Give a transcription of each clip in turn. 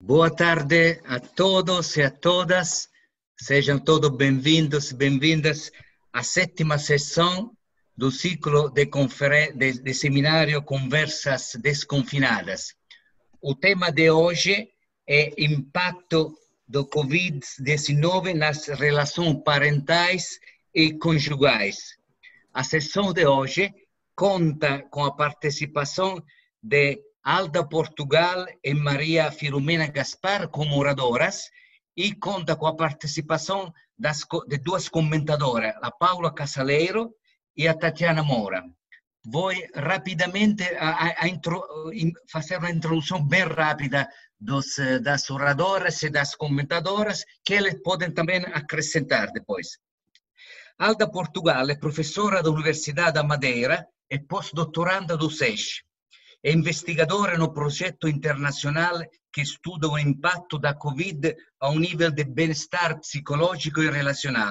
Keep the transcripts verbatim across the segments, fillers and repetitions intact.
Boa tarde a todos e a todas, sejam todos bem-vindos e bem-vindas à sétima sessão do ciclo de, de, de seminário Conversas Desconfinadas. O tema de hoje é impacto do Covid dezenove nas relações parentais e conjugais. A sessão de hoje conta com a participação de Alda Portugal e Maria Filomena Gaspar como oradoras e conta com a participação das, de duas comentadoras, a Paula Casaleiro e a Tatiana Moura. Vou rapidamente a, a, a intro, fazer uma introdução bem rápida dos, das oradoras e das comentadoras, que eles podem também acrescentar depois. Alda Portugal é professora da Universidade da Madeira e pós-doutoranda do S E S. É investigadora no projeto internacional que estuda o impacto da Covid ao nível de bem-estar psicológico e relacional.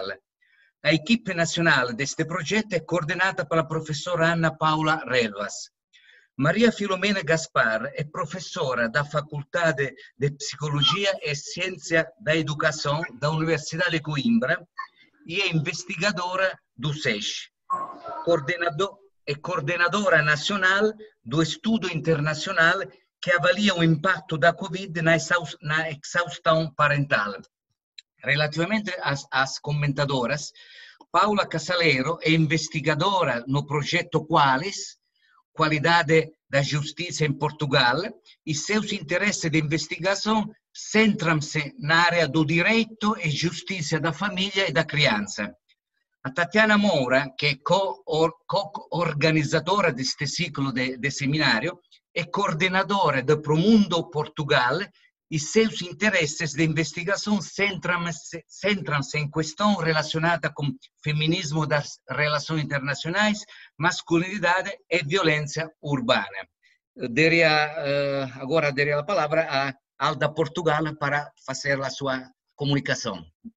A equipe nacional deste projeto é coordenada pela professora Ana Paula Relvas. Maria Filomena Gaspar é professora da Faculdade de Psicologia e Ciência da Educação da Universidade de Coimbra e é investigadora do S E S. Coordenador é coordenadora nacional do estudo internacional que avalia o impacto da Covid na, exaust na exaustão parental. Relativamente às, às comentadoras, Paula Casaleiro é investigadora no projeto Qualis, Qualidade da Justiça em Portugal, e seus interesses de investigação centram-se na área do direito e justiça da família e da criança. A Tatiana Moura, que é co-organizadora deste ciclo de, de seminário, é coordenadora do Promundo Portugal e seus interesses de investigação centram-se centram-se em questões relacionadas com feminismo das relações internacionais, masculinidade e violência urbana. Daria, agora daria a palavra a Alda Portugal para fazer a sua comunicação.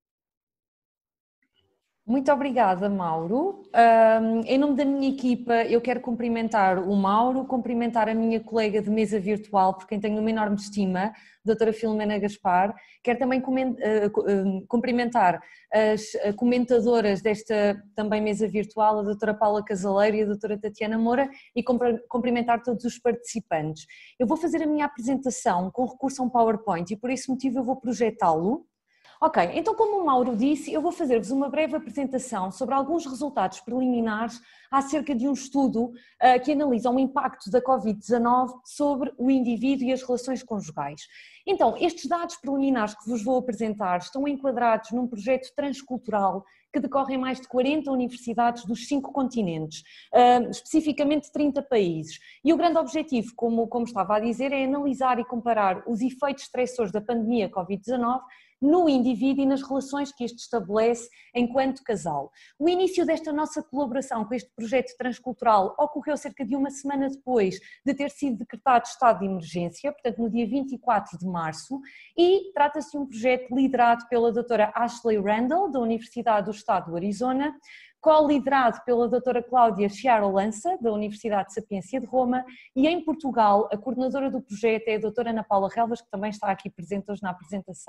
Muito obrigada, Mauro. Um, em nome da minha equipa, eu quero cumprimentar o Mauro, cumprimentar a minha colega de mesa virtual, por quem tenho uma enorme estima, a doutora Filomena Gaspar. Quero também cumprimentar as comentadoras desta também mesa virtual, a doutora Paula Casaleiro e a doutora Tatiana Moura, e cumprimentar todos os participantes. Eu vou fazer a minha apresentação com recurso a um PowerPoint e por esse motivo eu vou projetá-lo. Ok, então como o Mauro disse, eu vou fazer-vos uma breve apresentação sobre alguns resultados preliminares acerca de um estudo uh, que analisa o impacto da Covid dezanove sobre o indivíduo e as relações conjugais. Então, estes dados preliminares que vos vou apresentar estão enquadrados num projeto transcultural que decorre em mais de quarenta universidades dos cinco continentes, uh, especificamente trinta países. E o grande objetivo, como, como estava a dizer, é analisar e comparar os efeitos estressores da pandemia Covid dezanove no indivíduo e nas relações que este estabelece enquanto casal. O início desta nossa colaboração com este projeto transcultural ocorreu cerca de uma semana depois de ter sido decretado estado de emergência, portanto no dia vinte e quatro de março, e trata-se de um projeto liderado pela doutora Ashley Randall, da Universidade do Estado do Arizona, co-liderado pela doutora Cláudia Chiaro Lança, da Universidade de Sapiência de Roma, e em Portugal a coordenadora do projeto é a doutora Ana Paula Relvas, que também está aqui presente hoje na apresentação.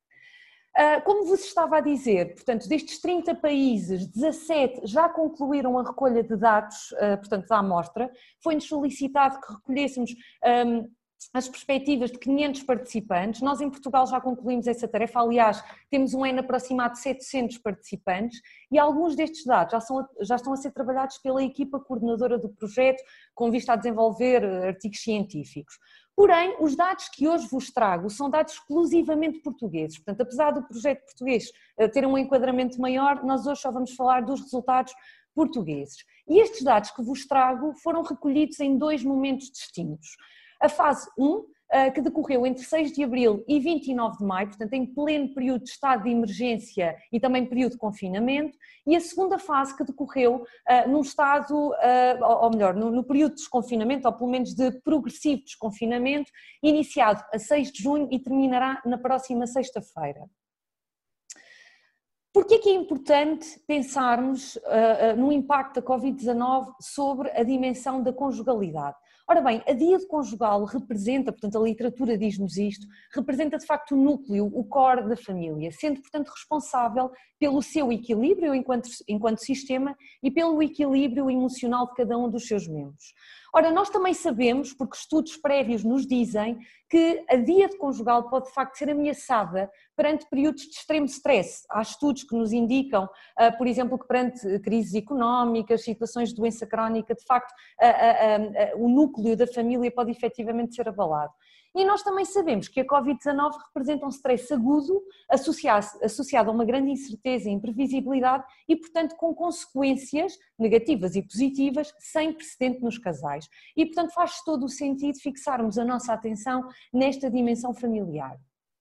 Como vos estava a dizer, portanto, destes trinta países, dezassete já concluíram a recolha de dados, portanto, da amostra. Foi-nos solicitado que recolhêssemos um, as perspectivas de quinhentos participantes. Nós em Portugal já concluímos essa tarefa, aliás, temos um N aproximado de setecentos participantes e alguns destes dados já, são, já estão a ser trabalhados pela equipa coordenadora do projeto, com vista a desenvolver artigos científicos. Porém, os dados que hoje vos trago são dados exclusivamente portugueses, portanto, apesar do projeto português ter um enquadramento maior, nós hoje só vamos falar dos resultados portugueses. E estes dados que vos trago foram recolhidos em dois momentos distintos. A fase um, que decorreu entre seis de abril e vinte e nove de maio, portanto em pleno período de estado de emergência e também período de confinamento, e a segunda fase que decorreu uh, num estado, uh, ou melhor, no, no período de desconfinamento, ou pelo menos de progressivo desconfinamento, iniciado a seis de junho e terminará na próxima sexta-feira. Por que é que é importante pensarmos uh, uh, no impacto da Covid dezanove sobre a dimensão da conjugalidade? Ora bem, a díade conjugal representa, portanto a literatura diz-nos isto, representa de facto o núcleo, o core da família, sendo portanto responsável pelo seu equilíbrio enquanto, enquanto sistema e pelo equilíbrio emocional de cada um dos seus membros. Ora, nós também sabemos, porque estudos prévios nos dizem, que a díade conjugal pode de facto ser ameaçada perante períodos de extremo stress. Há estudos que nos indicam, por exemplo, que perante crises económicas, situações de doença crónica, de facto a, a, a, o núcleo da família pode efetivamente ser abalado. E nós também sabemos que a covid dezanove representa um stress agudo associado, associado a uma grande incerteza e imprevisibilidade e, portanto, com consequências negativas e positivas sem precedente nos casais. E, portanto, faz todo o sentido fixarmos a nossa atenção nesta dimensão familiar.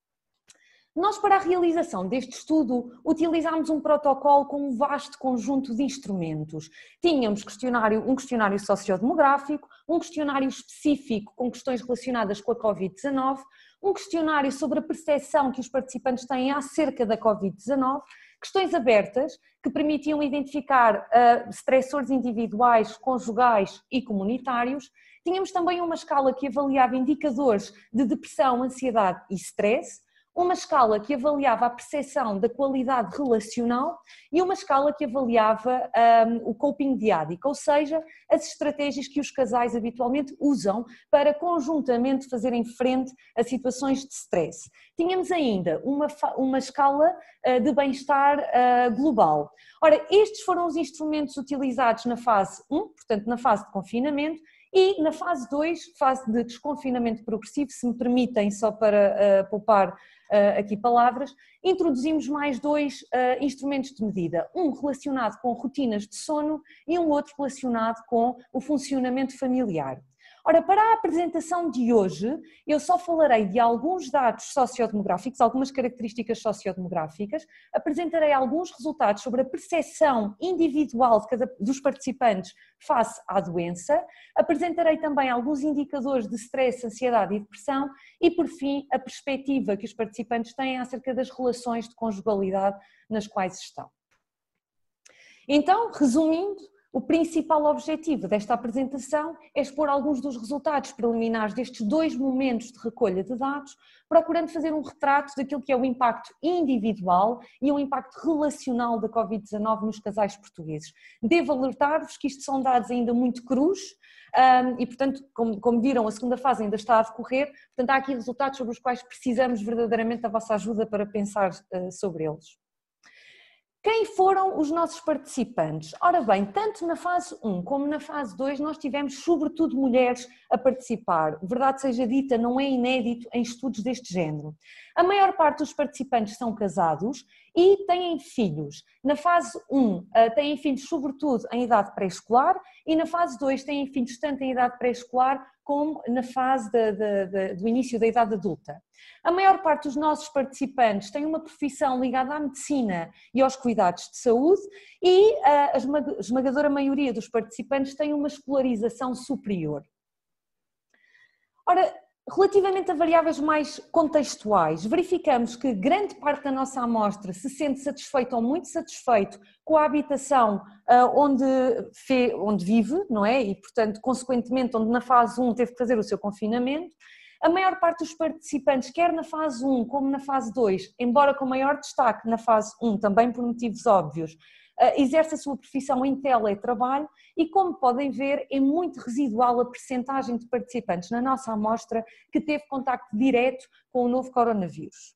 Nós, para a realização deste estudo, utilizámos um protocolo com um vasto conjunto de instrumentos. Tínhamos questionário, um questionário sociodemográfico, um questionário específico com questões relacionadas com a covid dezanove, um questionário sobre a percepção que os participantes têm acerca da covid dezanove, questões abertas que permitiam identificar uh, stressores individuais, conjugais e comunitários. Tínhamos também uma escala que avaliava indicadores de depressão, ansiedade e stress, uma escala que avaliava a percepção da qualidade relacional e uma escala que avaliava um, o coping diádico, ou seja, as estratégias que os casais habitualmente usam para conjuntamente fazerem frente a situações de stress. Tínhamos ainda uma, uma escala uh, de bem-estar uh, global. Ora, estes foram os instrumentos utilizados na fase um, portanto na fase de confinamento, e na fase dois, fase de desconfinamento progressivo, se me permitem, só para uh, poupar uh, aqui palavras, introduzimos mais dois uh, instrumentos de medida, um relacionado com rotinas de sono e um outro relacionado com o funcionamento familiar. Ora, para a apresentação de hoje, eu só falarei de alguns dados sociodemográficos, algumas características sociodemográficas, apresentarei alguns resultados sobre a percepção individual de cada, dos participantes face à doença, apresentarei também alguns indicadores de stress, ansiedade e depressão e, por fim, a perspectiva que os participantes têm acerca das relações de conjugalidade nas quais estão. Então, resumindo, o principal objetivo desta apresentação é expor alguns dos resultados preliminares destes dois momentos de recolha de dados, procurando fazer um retrato daquilo que é o impacto individual e o impacto relacional da covid dezanove nos casais portugueses. Devo alertar-vos que isto são dados ainda muito crus e, portanto, como, como viram, a segunda fase ainda está a decorrer, portanto há aqui resultados sobre os quais precisamos verdadeiramente da vossa ajuda para pensar sobre eles. Quem foram os nossos participantes? Ora bem, tanto na fase um como na fase dois nós tivemos sobretudo mulheres a participar. Verdade seja dita, não é inédito em estudos deste género. A maior parte dos participantes são casados e têm filhos. Na fase um têm filhos sobretudo em idade pré-escolar e na fase dois têm filhos tanto em idade pré-escolar como na fase de, de, de, do início da idade adulta. A maior parte dos nossos participantes tem uma profissão ligada à medicina e aos cuidados de saúde e a esmagadora maioria dos participantes tem uma escolarização superior. Ora, relativamente a variáveis mais contextuais, verificamos que grande parte da nossa amostra se sente satisfeito ou muito satisfeito com a habitação onde, onde vive, não é? E, portanto, consequentemente, onde na fase um teve que fazer o seu confinamento. A maior parte dos participantes, quer na fase um como na fase dois, embora com maior destaque na fase um, também por motivos óbvios, exerce a sua profissão em teletrabalho e, como podem ver, é muito residual a percentagem de participantes na nossa amostra que teve contacto direto com o novo coronavírus.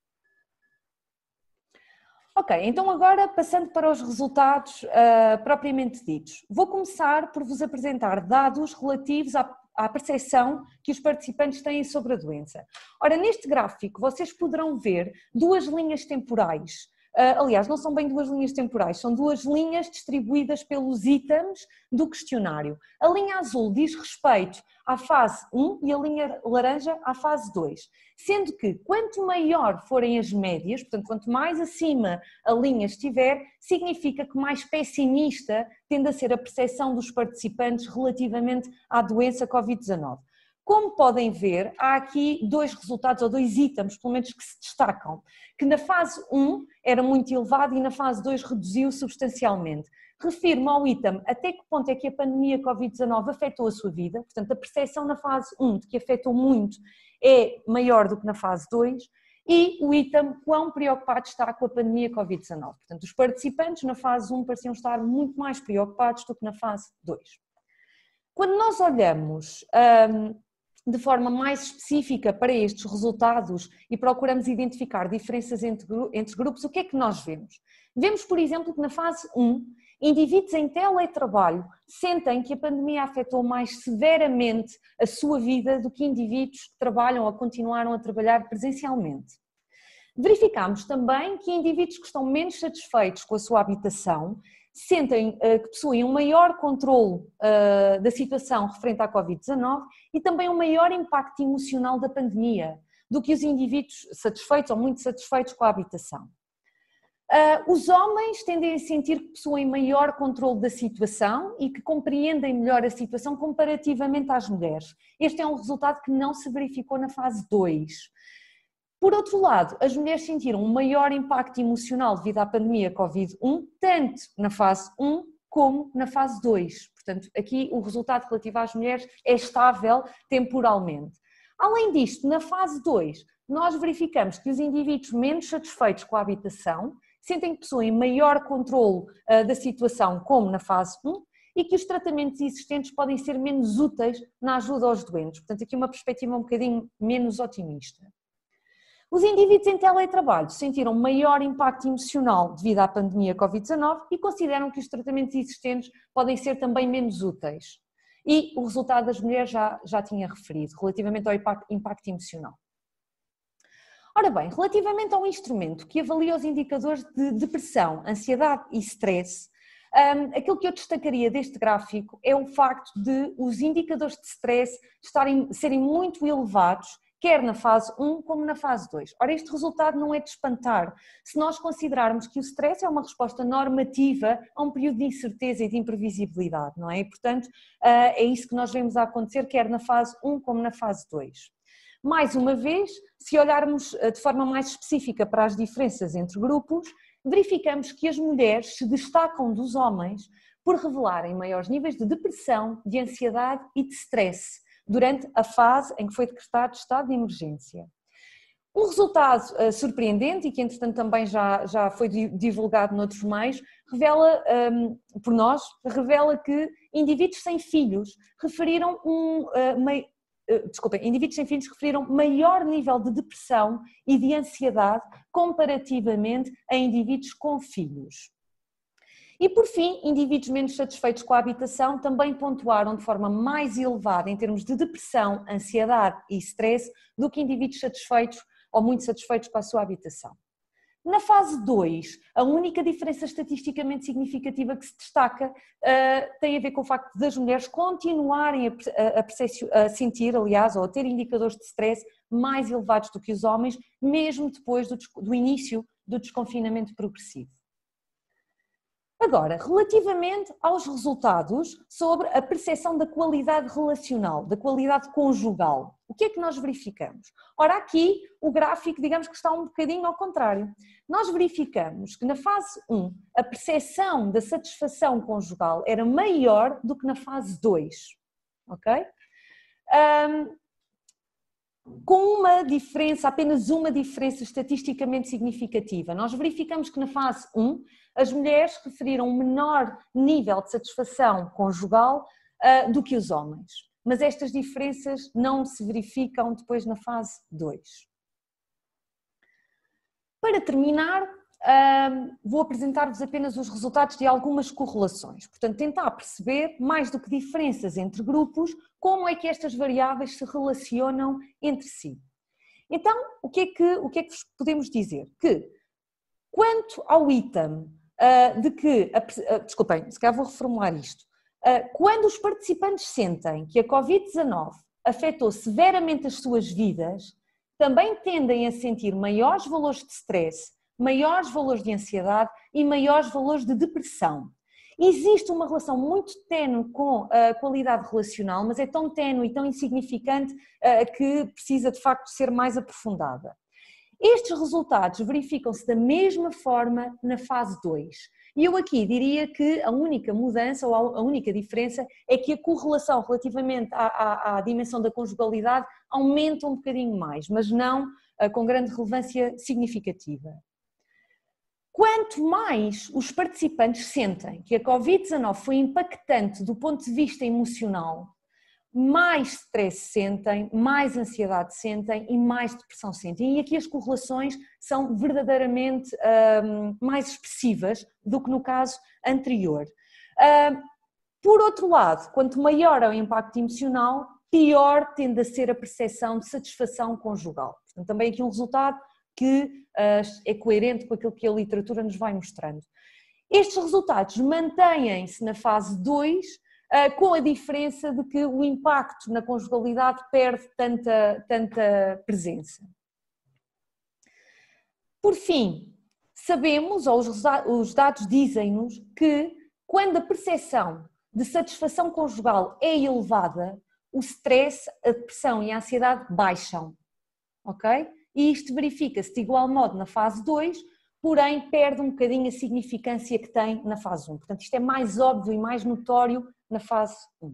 Ok, então agora passando para os resultados uh, propriamente ditos. Vou começar por vos apresentar dados relativos à à percepção que os participantes têm sobre a doença. Ora, neste gráfico vocês poderão ver duas linhas temporais. Uh, aliás, não são bem duas linhas temporais, são duas linhas distribuídas pelos itens do questionário. A linha azul diz respeito à fase um e a linha laranja à fase dois. Sendo que quanto maior forem as médias, portanto quanto mais acima a linha estiver, significa que mais pessimista tende a ser a percepção dos participantes relativamente à doença covid dezanove. Como podem ver, há aqui dois resultados, ou dois itens, pelo menos, que se destacam, que na fase um era muito elevado e na fase dois reduziu substancialmente. refiro-me ao item até que ponto é que a pandemia covid dezanove afetou a sua vida, portanto a percepção na fase um de que afetou muito é maior do que na fase dois, e o item quão preocupado está com a pandemia covid dezanove. Portanto, os participantes na fase um pareciam estar muito mais preocupados do que na fase dois. Quando nós olhamos hum, de forma mais específica para estes resultados e procuramos identificar diferenças entre, entre grupos, o que é que nós vemos? Vemos, por exemplo, que na fase um, indivíduos em teletrabalho sentem que a pandemia afetou mais severamente a sua vida do que indivíduos que trabalham ou continuaram a trabalhar presencialmente. Verificamos também que indivíduos que estão menos satisfeitos com a sua habitação sentem uh, que possuem um maior controle uh, da situação referente à covid dezanove e também um maior impacto emocional da pandemia do que os indivíduos satisfeitos ou muito satisfeitos com a habitação. Uh, os homens tendem a sentir que possuem maior controle da situação e que compreendem melhor a situação comparativamente às mulheres. Este é um resultado que não se verificou na fase dois. Por outro lado, as mulheres sentiram um maior impacto emocional devido à pandemia covid um, tanto na fase um como na fase dois. Portanto, aqui o resultado relativo às mulheres é estável temporalmente. Além disto, na fase dois, nós verificamos que os indivíduos menos satisfeitos com a habitação sentem que possuem maior controle uh, da situação como na fase um e que os tratamentos existentes podem ser menos úteis na ajuda aos doentes. Portanto, aqui uma perspectiva um bocadinho menos otimista. Os indivíduos em teletrabalho sentiram maior impacto emocional devido à pandemia covid dezanove e consideram que os tratamentos existentes podem ser também menos úteis. E o resultado das mulheres já, já tinha referido, relativamente ao impacto, impacto emocional. Ora bem, relativamente ao instrumento que avalia os indicadores de depressão, ansiedade e stress, um, aquilo que eu destacaria deste gráfico é o facto de os indicadores de stress estarem, serem muito elevados, quer na fase um como na fase dois. Ora, este resultado não é de espantar, se nós considerarmos que o stress é uma resposta normativa a um período de incerteza e de imprevisibilidade, não é? E, portanto, é isso que nós vemos a acontecer, quer na fase um como na fase dois. Mais uma vez, se olharmos de forma mais específica para as diferenças entre grupos, verificamos que as mulheres se destacam dos homens por revelarem maiores níveis de depressão, de ansiedade e de stress durante a fase em que foi decretado estado de emergência. Um resultado uh, surpreendente e que entretanto também já, já foi divulgado noutros meios, revela, um, por nós, revela que indivíduos sem filhos referiram um, uh, mei, uh, desculpem, indivíduos sem filhos referiram maior nível de depressão e de ansiedade comparativamente a indivíduos com filhos. E por fim, indivíduos menos satisfeitos com a habitação também pontuaram de forma mais elevada em termos de depressão, ansiedade e stress do que indivíduos satisfeitos ou muito satisfeitos com a sua habitação. Na fase dois, a única diferença estatisticamente significativa que se destaca uh, tem a ver com o facto das mulheres continuarem a, a, a sentir, aliás, ou a ter indicadores de stress mais elevados do que os homens, mesmo depois do, do início do desconfinamento progressivo. Agora, relativamente aos resultados sobre a percepção da qualidade relacional, da qualidade conjugal, o que é que nós verificamos? Ora, aqui o gráfico, digamos que está um bocadinho ao contrário. Nós verificamos que na fase um a percepção da satisfação conjugal era maior do que na fase dois, ok? Um, com uma diferença, apenas uma diferença estatisticamente significativa. Nós verificamos que na fase um as mulheres referiram um menor nível de satisfação conjugal uh, do que os homens, mas estas diferenças não se verificam depois na fase dois. Para terminar, uh, vou apresentar-vos apenas os resultados de algumas correlações, portanto tentar perceber, mais do que diferenças entre grupos, como é que estas variáveis se relacionam entre si. Então, o que é que, o que, é que vos podemos dizer? Que, quanto ao item uh, de que, uh, desculpem, se calhar vou reformular isto, uh, quando os participantes sentem que a covid dezanove afetou severamente as suas vidas, também tendem a sentir maiores valores de stress, maiores valores de ansiedade e maiores valores de depressão. Existe uma relação muito ténue com a qualidade relacional, mas é tão ténue e tão insignificante uh, que precisa de facto ser mais aprofundada. Estes resultados verificam-se da mesma forma na fase dois E eu aqui diria que a única mudança ou a única diferença é que a correlação relativamente à, à, à dimensão da conjugalidade aumenta um bocadinho mais, mas não uh, com grande relevância significativa. Quanto mais os participantes sentem que a covid dezanove foi impactante do ponto de vista emocional, mais stress sentem, mais ansiedade sentem e mais depressão sentem. E aqui as correlações são verdadeiramente um, mais expressivas do que no caso anterior. Uh, por outro lado, quanto maior é o impacto emocional, pior tende a ser a percepção de satisfação conjugal. Portanto, também aqui um resultado que uh, é coerente com aquilo que a literatura nos vai mostrando. Estes resultados mantêm-se na fase dois, com a diferença de que o impacto na conjugalidade perde tanta, tanta presença. Por fim, sabemos, ou os dados dizem-nos, que quando a percepção de satisfação conjugal é elevada, o stress, a depressão e a ansiedade baixam, ok? E isto verifica-se de igual modo na fase dois, porém perde um bocadinho a significância que tem na fase um. Portanto, isto é mais óbvio e mais notório na fase um.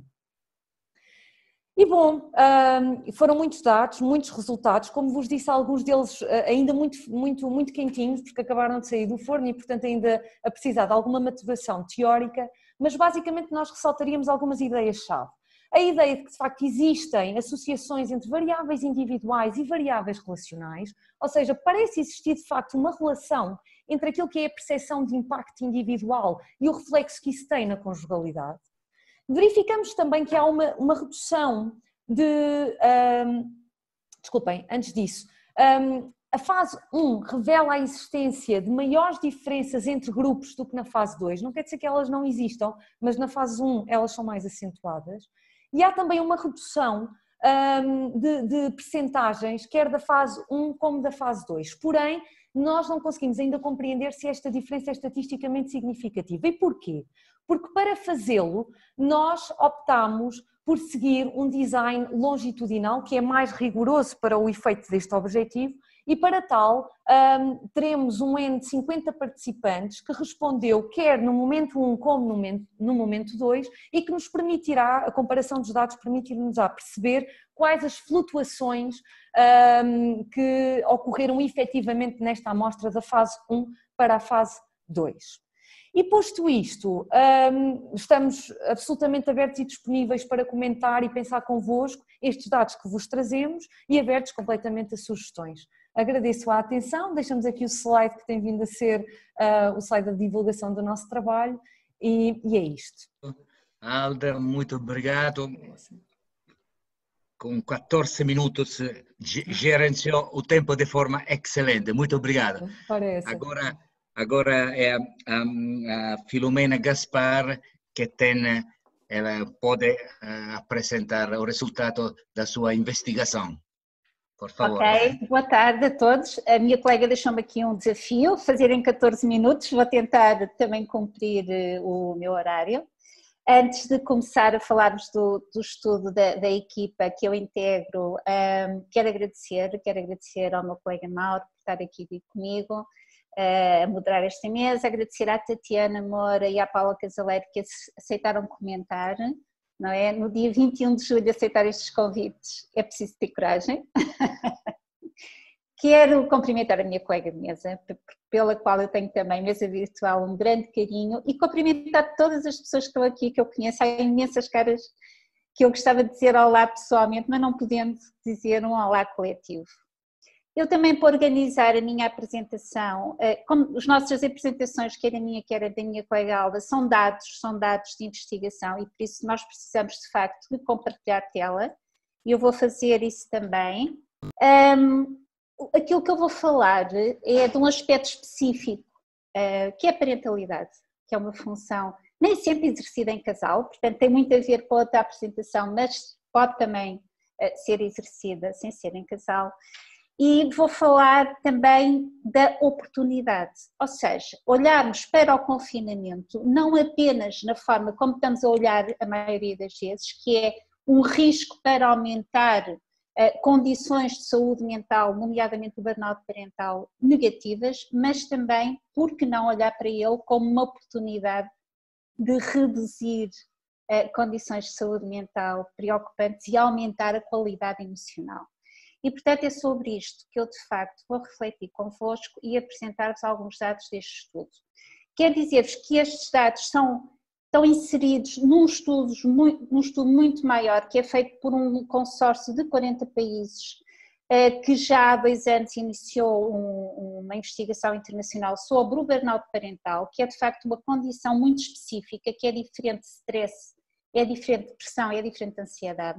E bom, foram muitos dados, muitos resultados, como vos disse, alguns deles ainda muito, muito, muito quentinhos, porque acabaram de sair do forno e, portanto, ainda a precisar de alguma maturação teórica, mas basicamente nós ressaltaríamos algumas ideias-chave. A ideia de que, de facto, existem associações entre variáveis individuais e variáveis relacionais, ou seja, parece existir, de facto, uma relação entre aquilo que é a percepção de impacto individual e o reflexo que isso tem na conjugalidade. Verificamos também que há uma, uma redução de... Um, desculpem, antes disso, um, a fase um revela a existência de maiores diferenças entre grupos do que na fase dois. Não quer dizer que elas não existam, mas na fase um elas são mais acentuadas. E há também uma redução um, de, de percentagens, quer da fase um como da fase dois. Porém, nós não conseguimos ainda compreender se esta diferença é estatisticamente significativa. E porquê? Porque para fazê-lo, nós optamos por seguir um design longitudinal, que é mais rigoroso para o efeito deste objetivo, e para tal um, teremos um N de cinquenta participantes que respondeu quer no momento um como no momento, no momento dois e que nos permitirá, a comparação dos dados permitir-nos a perceber quais as flutuações um, que ocorreram efetivamente nesta amostra da fase um para a fase dois. E posto isto, estamos absolutamente abertos e disponíveis para comentar e pensar convosco estes dados que vos trazemos e abertos completamente a sugestões. Agradeço a atenção, deixamos aqui o slide que tem vindo a ser uh, o slide da divulgação do nosso trabalho e, e é isto. Alda, muito obrigado. Com quatorze minutos gerenciou o tempo de forma excelente. Muito obrigado. Parece. Agora, agora é a, a, a Filomena Gaspar que tem, ela pode uh, apresentar o resultado da sua investigação. Por favor. Ok, boa tarde a todos. A minha colega deixou-me aqui um desafio, fazer em catorze minutos, vou tentar também cumprir o meu horário. Antes de começar a falar-vos do, do estudo da, da equipa que eu integro, um, quero agradecer, quero agradecer ao meu colega Mauro por estar aqui comigo, uh, a moderar esta mesa, agradecer à Tatiana Moura e à Paula Casaleiro que aceitaram comentar. Não é? No dia vinte e um de julho aceitar estes convites é preciso ter coragem. Quero cumprimentar a minha colega de mesa, pela qual eu tenho também mesa virtual um grande carinho, e cumprimentar todas as pessoas que estão aqui, que eu conheço. Há imensas caras que eu gostava de dizer olá pessoalmente, mas não podendo dizer um olá coletivo. Eu também, para organizar a minha apresentação, como as nossas apresentações, quer a minha, quer a da minha colega Alda, são dados, são dados de investigação e por isso nós precisamos de facto de compartilhar tela e eu vou fazer isso também. Um, aquilo que eu vou falar é de um aspecto específico, uh, que é a parentalidade, que é uma função nem sempre exercida em casal, portanto tem muito a ver com a outra apresentação, mas pode também uh, ser exercida sem ser em casal. E vou falar também da oportunidade, ou seja, olharmos para o confinamento não apenas na forma como estamos a olhar a maioria das vezes, que é um risco para aumentar condições de saúde mental, nomeadamente o burnout parental, negativas, mas também, por que não olhar para ele como uma oportunidade de reduzir condições de saúde mental preocupantes e aumentar a qualidade emocional. E, portanto, é sobre isto que eu, de facto, vou refletir convosco e apresentar-vos alguns dados deste estudo. Quer dizer-vos que estes dados são, estão inseridos num estudo, num estudo muito maior, que é feito por um consórcio de quarenta países, que já há dois anos iniciou um, uma investigação internacional sobre o burnout parental, que é, de facto, uma condição muito específica, que é diferente de stress, é diferente de depressão, é diferente de ansiedade.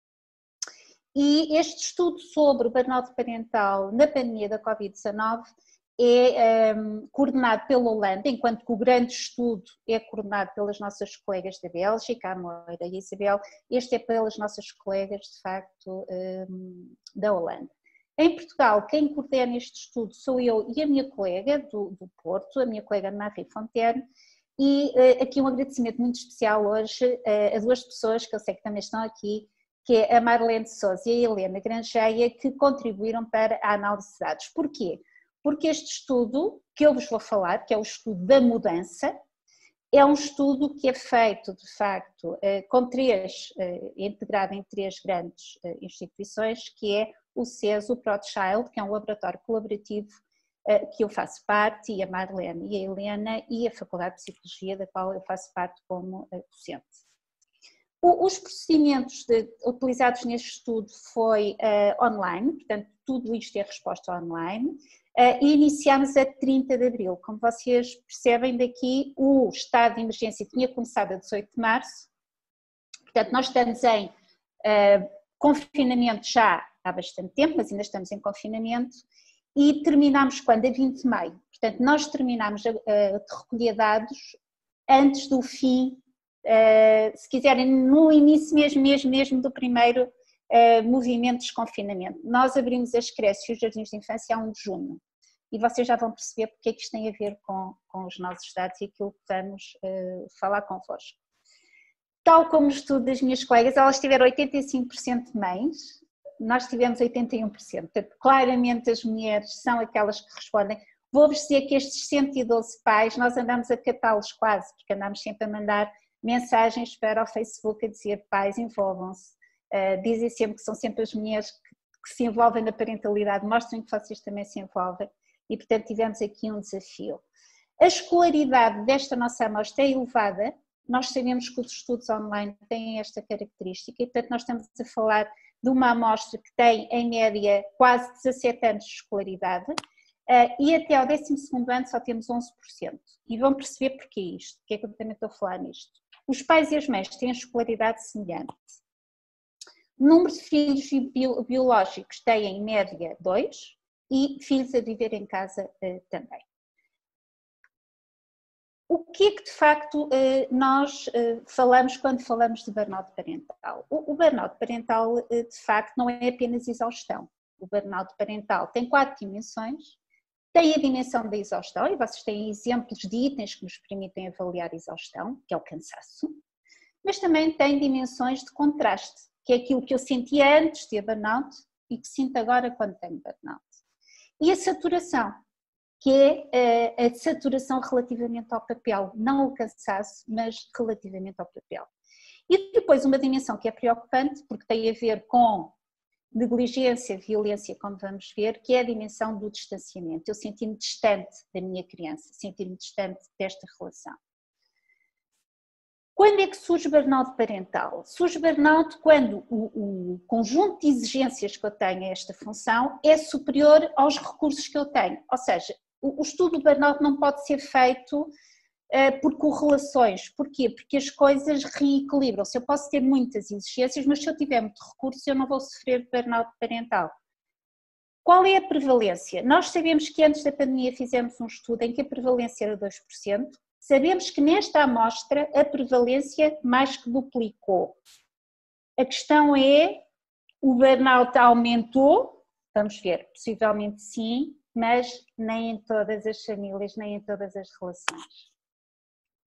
E este estudo sobre o burnout parental na pandemia da covid dezanove é um, coordenado pela Holanda, enquanto que o grande estudo é coordenado pelas nossas colegas da Bélgica, a Moira e a Isabel, este é pelas nossas colegas, de facto, um, da Holanda. Em Portugal, quem coordena este estudo sou eu e a minha colega do, do Porto, a minha colega Marie Fontaine, e uh, aqui um agradecimento muito especial hoje uh, a duas pessoas que eu sei que também estão aqui, que é a Marlene de Sousa e a Helena Grangeia, que contribuíram para a análise de dados. Porquê? Porque este estudo que eu vos vou falar, que é o estudo da mudança, é um estudo que é feito, de facto, com três, integrado em três grandes instituições, que é o CESO, o ProChild, que é um laboratório colaborativo que eu faço parte, e a Marlene e a Helena, e a Faculdade de Psicologia, da qual eu faço parte como docente. Os procedimentos de, utilizados neste estudo foi uh, online, portanto tudo isto é resposta online, uh, e iniciámos a trinta de abril. Como vocês percebem daqui, o estado de emergência tinha começado a dezoito de março, portanto nós estamos em uh, confinamento já há bastante tempo, mas ainda estamos em confinamento, e terminámos quando? A vinte de maio. Portanto nós terminámos a, a, de recolher dados antes do fim, Uh, se quiserem, no início mesmo, mesmo, mesmo do primeiro uh, movimento de desconfinamento. Nós abrimos as creches e os jardins de infância a um de junho e vocês já vão perceber porque é que isto tem a ver com, com os nossos dados e aquilo que vamos uh, falar convosco. Tal como no estudo das minhas colegas, elas tiveram oitenta e cinco por cento de mães, nós tivemos oitenta e um por cento, portanto claramente as mulheres são aquelas que respondem. Vou-vos dizer que estes cento e doze pais, nós andamos a catá-los quase, porque andamos sempre a mandar mensagens para o Facebook a dizer pais envolvam-se, uh, dizem sempre que são sempre as mulheres que, que se envolvem na parentalidade, mostrem que vocês também se envolvem e portanto tivemos aqui um desafio. A escolaridade desta nossa amostra é elevada, nós sabemos que os estudos online têm esta característica e portanto nós estamos a falar de uma amostra que tem em média quase dezassete anos de escolaridade uh, e até ao décimo segundo ano só temos onze por cento e vão perceber porque isto, porque é que eu também estou a falar nisto. Os pais e as mães têm a escolaridade semelhante. O número de filhos bio, biológicos têm em média dois e filhos a viver em casa uh, também. O que é que de facto uh, nós uh, falamos quando falamos de burnout parental? O, o burnout parental uh, de facto não é apenas exaustão. O burnout parental tem quatro dimensões. Tem a dimensão da exaustão, e vocês têm exemplos de itens que nos permitem avaliar a exaustão, que é o cansaço, mas também tem dimensões de contraste, que é aquilo que eu sentia antes de ter burnout e que sinto agora quando tenho burnout. E a saturação, que é a saturação relativamente ao papel, não o cansaço, mas relativamente ao papel. E depois uma dimensão que é preocupante, porque tem a ver com negligência, violência, como vamos ver, que é a dimensão do distanciamento. Eu senti-me distante da minha criança, senti-me distante desta relação. Quando é que surge burnout parental? Surge burnout quando o, o conjunto de exigências que eu tenho a esta função é superior aos recursos que eu tenho. Ou seja, o, o estudo do burnout não pode ser feito por correlações. Porquê? Porque as coisas reequilibram-se. Eu posso ter muitas exigências, mas se eu tiver muito recurso eu não vou sofrer de burnout parental. Qual é a prevalência? Nós sabemos que antes da pandemia fizemos um estudo em que a prevalência era dois por cento. Sabemos que nesta amostra a prevalência mais que duplicou. A questão é, o burnout aumentou? Vamos ver, possivelmente sim, mas nem em todas as famílias, nem em todas as relações.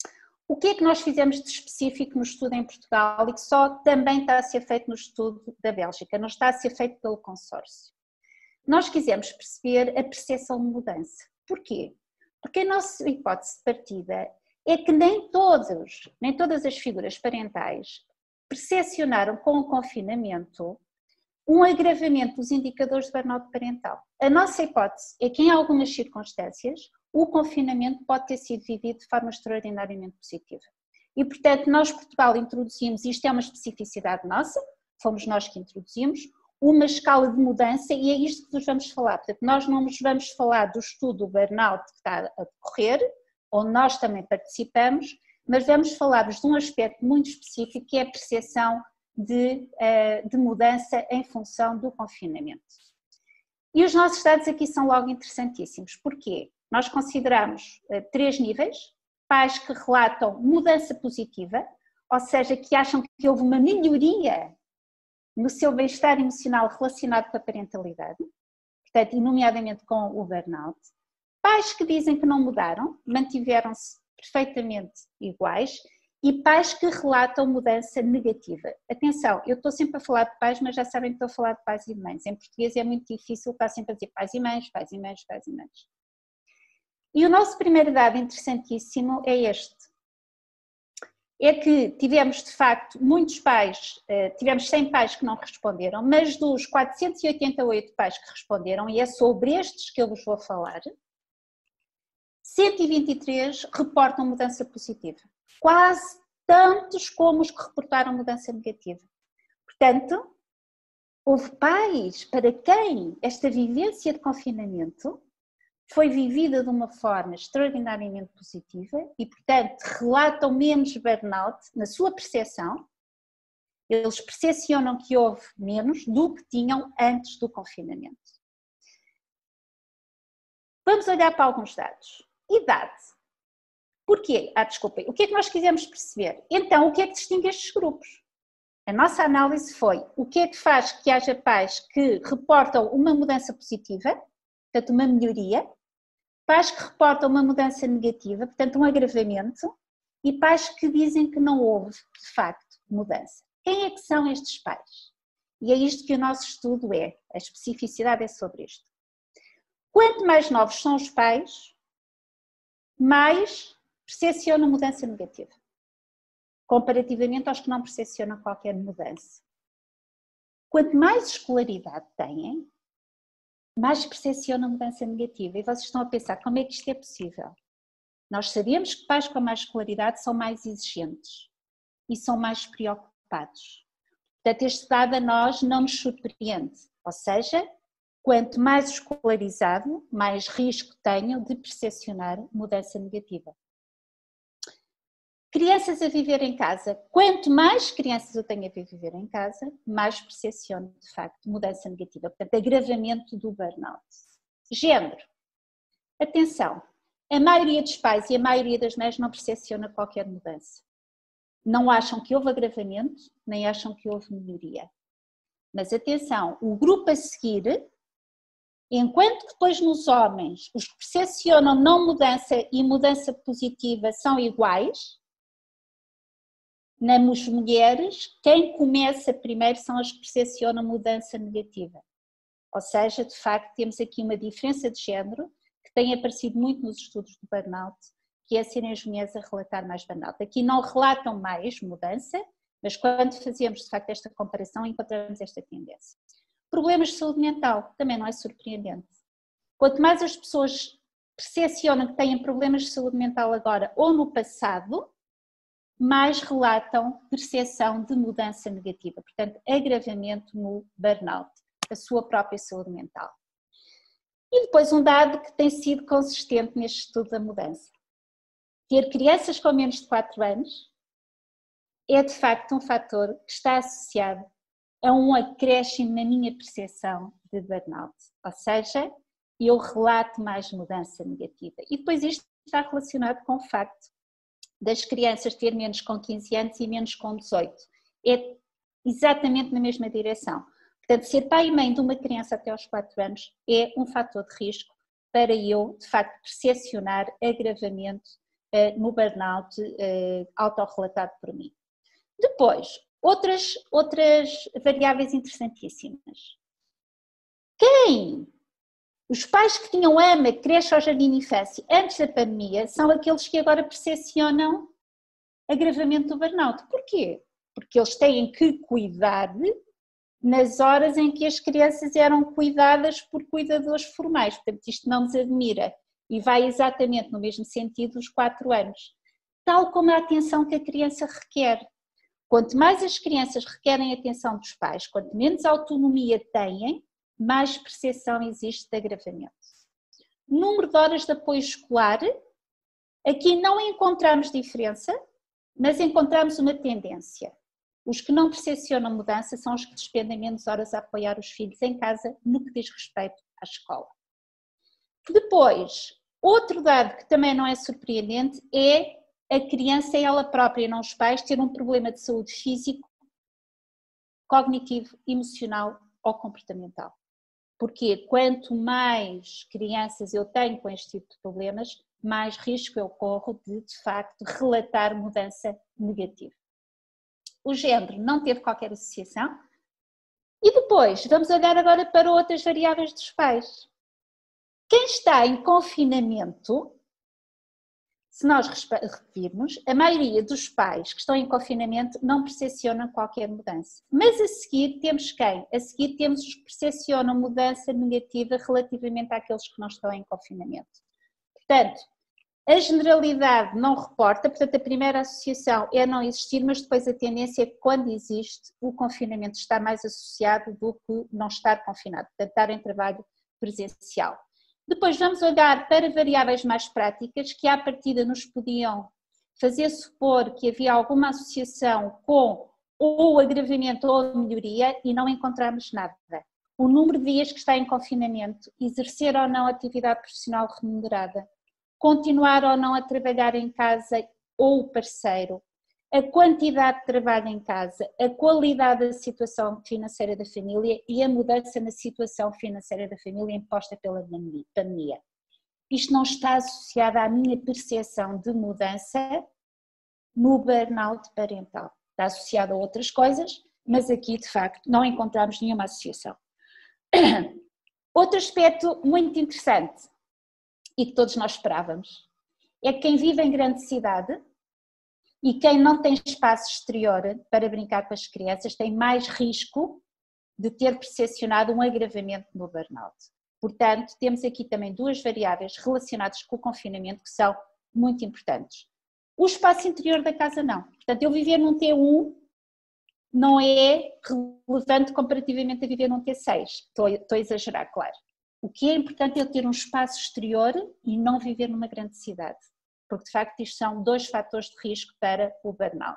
O que é que nós fizemos de específico no estudo em Portugal e que só também está a ser feito no estudo da Bélgica, não está a ser feito pelo consórcio? Nós quisemos perceber a percepção de mudança. Porquê? Porque a nossa hipótese de partida é que nem todos, nem todas as figuras parentais percepcionaram com o confinamento um agravamento dos indicadores de burnout parental. A nossa hipótese é que em algumas circunstâncias o confinamento pode ter sido vivido de forma extraordinariamente positiva. E portanto nós, Portugal, introduzimos, isto é uma especificidade nossa, fomos nós que introduzimos, uma escala de mudança e é isto que nos vamos falar. Portanto, nós não nos vamos falar do estudo do burnout que está a decorrer, onde nós também participamos, mas vamos falar-vos de um aspecto muito específico que é a percepção de, de mudança em função do confinamento. E os nossos dados aqui são logo interessantíssimos. Porquê? Nós consideramos três níveis: pais que relatam mudança positiva, ou seja, que acham que houve uma melhoria no seu bem-estar emocional relacionado com a parentalidade, portanto, e nomeadamente com o burnout. Pais que dizem que não mudaram, mantiveram-se perfeitamente iguais, e pais que relatam mudança negativa. Atenção, eu estou sempre a falar de pais, mas já sabem que estou a falar de pais e mães. Em português é muito difícil estar sempre a dizer pais e mães, pais e mães, pais e mães. E o nosso primeiro dado interessantíssimo é este. É que tivemos, de facto, muitos pais, tivemos cem pais que não responderam, mas dos quatrocentos e oitenta e oito pais que responderam, e é sobre estes que eu vos vou falar, cento e vinte e três reportam mudança positiva. Quase tantos como os que reportaram mudança negativa. Portanto, houve pais para quem esta vivência de confinamento foi vivida de uma forma extraordinariamente positiva e, portanto, relatam menos burnout na sua percepção. Eles percepcionam que houve menos do que tinham antes do confinamento. Vamos olhar para alguns dados. Idade. Porquê? Ah, desculpem. O que é que nós quisemos perceber? Então, o que é que distingue estes grupos? A nossa análise foi o que é que faz que haja pais que reportam uma mudança positiva, portanto uma melhoria, pais que reportam uma mudança negativa, portanto um agravamento, e pais que dizem que não houve, de facto, mudança. Quem é que são estes pais? E é isto que o nosso estudo é, a especificidade é sobre isto. Quanto mais novos são os pais, mais percepcionam mudança negativa, comparativamente aos que não percepcionam qualquer mudança. Quanto mais escolaridade têm, mais percepcionam mudança negativa. E vocês estão a pensar, como é que isto é possível? Nós sabemos que pais com mais escolaridade são mais exigentes e são mais preocupados. Portanto, este dado a nós não nos surpreende. Ou seja, quanto mais escolarizado, mais risco tenho de percepcionar mudança negativa. Crianças a viver em casa. Quanto mais crianças eu tenho a viver em casa, mais percepciono, de facto, mudança negativa. Portanto, agravamento do burnout. Género. Atenção, a maioria dos pais e a maioria das mães não percepciona qualquer mudança. Não acham que houve agravamento, nem acham que houve melhoria. Mas atenção, o grupo a seguir, enquanto que depois nos homens os que percepcionam não mudança e mudança positiva são iguais, nas mulheres, quem começa primeiro são as que percepcionam mudança negativa. Ou seja, de facto, temos aqui uma diferença de género que tem aparecido muito nos estudos do burnout, que é serem as mulheres a relatar mais burnout. Aqui não relatam mais mudança, mas quando fazemos, de facto, esta comparação, encontramos esta tendência. Problemas de saúde mental, também não é surpreendente. Quanto mais as pessoas percepcionam que têm problemas de saúde mental agora ou no passado, mais relatam percepção de mudança negativa, portanto, agravamento no burnout, a sua própria saúde mental. E depois um dado que tem sido consistente neste estudo da mudança. Ter crianças com menos de quatro anos é de facto um fator que está associado a um acréscimo na minha percepção de burnout, ou seja, eu relato mais mudança negativa. E depois isto está relacionado com o facto das crianças ter menos com quinze anos e menos com dezoito. É exatamente na mesma direção. Portanto, ser pai e mãe de uma criança até aos quatro anos é um fator de risco para eu, de facto, percepcionar agravamento uh, no burnout uh, autorrelatado por mim. Depois, outras, outras variáveis interessantíssimas. Quem? Os pais que tinham AMA, creche ou jardim de infância antes da pandemia são aqueles que agora percepcionam agravamento do burnout. Porquê? Porque eles têm que cuidar nas horas em que as crianças eram cuidadas por cuidadores formais. Portanto, isto não nos admira e vai exatamente no mesmo sentido dos quatro anos. Tal como a atenção que a criança requer. Quanto mais as crianças requerem a atenção dos pais, quanto menos autonomia têm, mais percepção existe de agravamento. Número de horas de apoio escolar, aqui não encontramos diferença, mas encontramos uma tendência. Os que não percepcionam mudança são os que despendem menos horas a apoiar os filhos em casa no que diz respeito à escola. Depois, outro dado que também não é surpreendente é a criança ela própria, não os pais, ter um problema de saúde físico, cognitivo, emocional ou comportamental. Porque quanto mais crianças eu tenho com este tipo de problemas, mais risco eu corro de, de facto, relatar mudança negativa. O género não teve qualquer associação. E depois, vamos olhar agora para outras variáveis dos pais. Quem está em confinamento, se nós repetirmos, a maioria dos pais que estão em confinamento não percepcionam qualquer mudança. Mas a seguir temos quem? A seguir temos os que percepcionam mudança negativa relativamente àqueles que não estão em confinamento. Portanto, a generalidade não reporta, portanto a primeira associação é não existir, mas depois a tendência é que quando existe o confinamento está mais associado do que não estar confinado, portanto estar em trabalho presencial. Depois vamos olhar para variáveis mais práticas que à partida nos podiam fazer supor que havia alguma associação com ou agravamento ou melhoria e não encontramos nada. O número de dias que está em confinamento, exercer ou não atividade profissional remunerada, continuar ou não a trabalhar em casa ou o parceiro, a quantidade de trabalho em casa, a qualidade da situação financeira da família e a mudança na situação financeira da família imposta pela pandemia. Isto não está associado à minha percepção de mudança no burnout parental. Está associado a outras coisas, mas aqui de facto não encontramos nenhuma associação. Outro aspecto muito interessante e que todos nós esperávamos é que quem vive em grande cidade e quem não tem espaço exterior para brincar com as crianças tem mais risco de ter percepcionado um agravamento no burnout. Portanto, temos aqui também duas variáveis relacionadas com o confinamento que são muito importantes. O espaço interior da casa não. Portanto, eu viver num T um não é relevante comparativamente a viver num T seis. Estou, estou a exagerar, claro. O que é importante é eu ter um espaço exterior e não viver numa grande cidade. Porque de facto isto são dois fatores de risco para o burnout.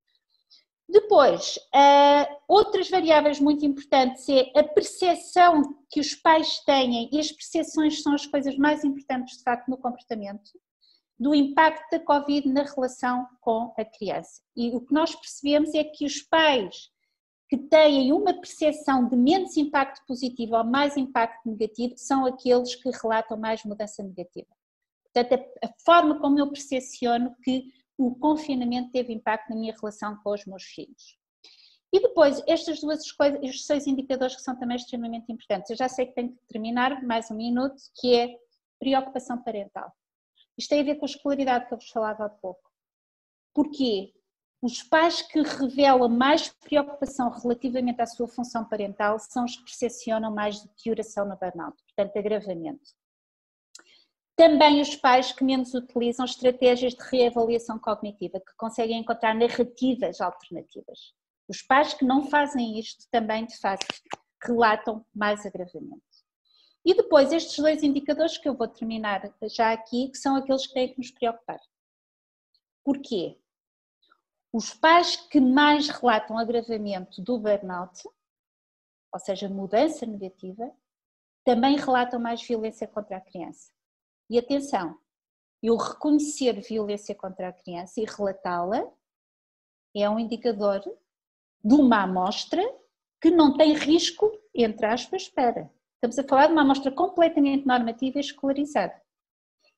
Depois, uh, outras variáveis muito importantes é a percepção que os pais têm, e as percepções são as coisas mais importantes de facto no comportamento, do impacto da Covid na relação com a criança. E o que nós percebemos é que os pais que têm uma percepção de menos impacto positivo ou mais impacto negativo são aqueles que relatam mais mudança negativa. Portanto, a forma como eu percepciono que o confinamento teve impacto na minha relação com os meus filhos. E depois, estas duas coisas, estes seis indicadores que são também extremamente importantes. Eu já sei que tenho que terminar, mais um minuto, que é preocupação parental. Isto tem a ver com a escolaridade que eu vos falava há pouco. Porquê? Os pais que revelam mais preocupação relativamente à sua função parental são os que percepcionam mais deterioração no burnout, portanto, agravamento. Também os pais que menos utilizam estratégias de reavaliação cognitiva, que conseguem encontrar narrativas alternativas. Os pais que não fazem isto também, de facto, relatam mais agravamento. E depois estes dois indicadores que eu vou terminar já aqui, que são aqueles que têm que nos preocupar. Porquê? Os pais que mais relatam agravamento do burnout, ou seja, mudança negativa, também relatam mais violência contra a criança. E atenção, eu reconhecer violência contra a criança e relatá-la é um indicador de uma amostra que não tem risco, entre aspas, para. Estamos a falar de uma amostra completamente normativa e escolarizada.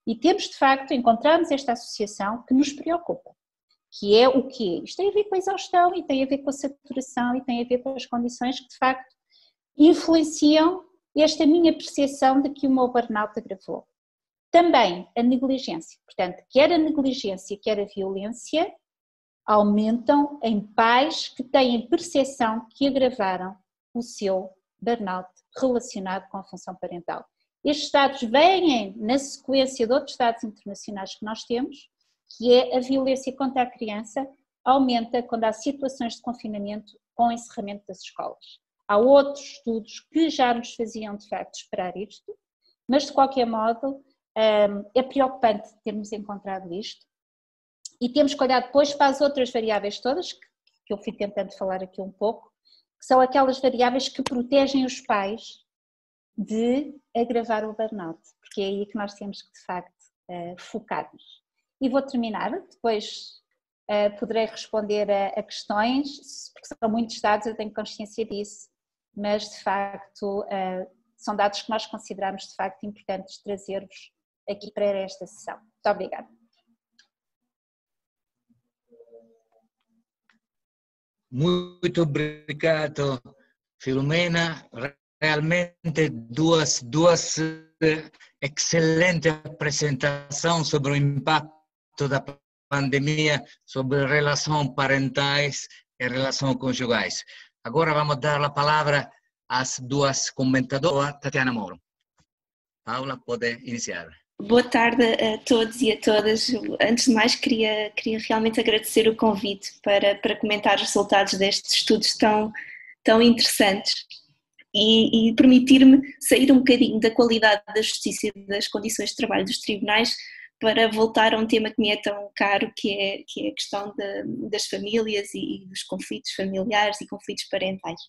E temos, de facto, encontramos esta associação que nos preocupa, que é o quê? Isto tem a ver com a exaustão e tem a ver com a saturação e tem a ver com as condições que, de facto, influenciam esta minha percepção de que o meu burnout agravou. Também a negligência, portanto, quer a negligência, quer a violência, aumentam em pais que têm percepção que agravaram o seu burnout relacionado com a função parental. Estes dados vêm na sequência de outros dados internacionais que nós temos, que é a violência contra a criança aumenta quando há situações de confinamento com o encerramento das escolas. Há outros estudos que já nos faziam de facto esperar isto, mas de qualquer modo é preocupante termos encontrado isto e temos que olhar depois para as outras variáveis todas, que eu fui tentando falar aqui um pouco, que são aquelas variáveis que protegem os pais de agravar o burnout, porque é aí que nós temos que de facto focar-nos. E vou terminar, depois poderei responder a questões, porque são muitos dados, eu tenho consciência disso, mas de facto são dados que nós consideramos de facto importantes trazer-vos aqui para esta sessão. Muito obrigada. Muito obrigado, Filomena. Realmente duas, duas excelentes apresentações sobre o impacto da pandemia sobre relações parentais e relações conjugais. Agora vamos dar a palavra às duas comentadoras, Tatiana Moro. Paula, pode iniciar. Boa tarde a todos e a todas. Antes de mais, queria, queria realmente agradecer o convite para, para comentar os resultados destes estudos tão, tão interessantes e, e permitir-me sair um bocadinho da qualidade da justiça e das condições de trabalho dos tribunais para voltar a um tema que me é tão caro, que é, que é a questão de, das famílias e, e dos conflitos familiares e conflitos parentais.